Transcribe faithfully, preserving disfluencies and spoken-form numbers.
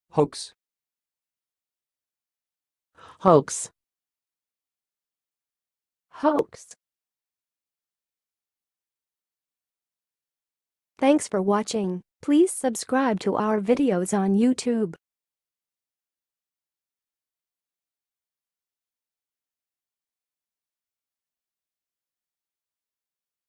Hoax. Hoax. Hoax. Thanks for watching. Please subscribe to our videos on YouTube.